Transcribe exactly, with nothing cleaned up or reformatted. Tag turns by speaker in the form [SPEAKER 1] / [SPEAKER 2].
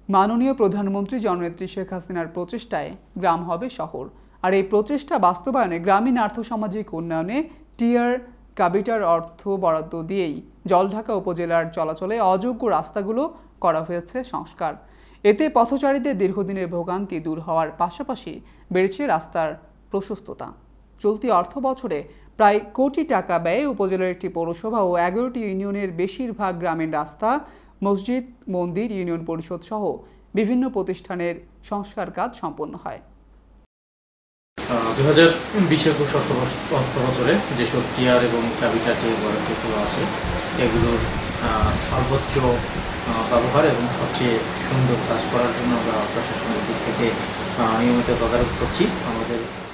[SPEAKER 1] মাননীয় প্রধানমন্ত্রী জননেত্রী শেখ হাসিনার প্রচেষ্টায় গ্রাম হবে শহর। আর এই প্রচেষ্টা বাস্তবায়নে গ্রামীণ আর্থসামাজিক উন্নয়নে টিআর ক্যাপিটাল অর্থ বরাদ্দ দিয়েই জলঢাকা উপজেলার চলাচলে অযোগ্য রাস্তাগুলো করা হয়েছে সংস্কার। এতে পথচারীদের দীর্ঘদিনের ভোগান্তি দূর হওয়ার পাশাপাশি বেড়েছে রাস্তার প্রশস্ততা। চলতি অর্থ বছরে প্রায় কোটি টাকা ব্যয়ে উপজেলার একটি পৌরসভা ও এগারোটি ইউনিয়নের বেশিরভাগ গ্রামীণ রাস্তা, মসজিদ, মন্দির, ইউনিয়ন পরিষদ সহ বিভিন্ন প্রতিষ্ঠানের সংস্কার কাজ সম্পন্ন হয়।
[SPEAKER 2] দুই হাজার বিশ একুশ অর্থ বছরে যেসব টিআর এবং ক্যাপিটাল যে বরাদ্দগুলো আছে এগুলোর সর্বোচ্চ ব্যবহার এবং সবচেয়ে সুন্দর কাজ করার জন্য আমরা প্রশাসনের দিক থেকে নিয়মিত তদারক করছি। আমাদের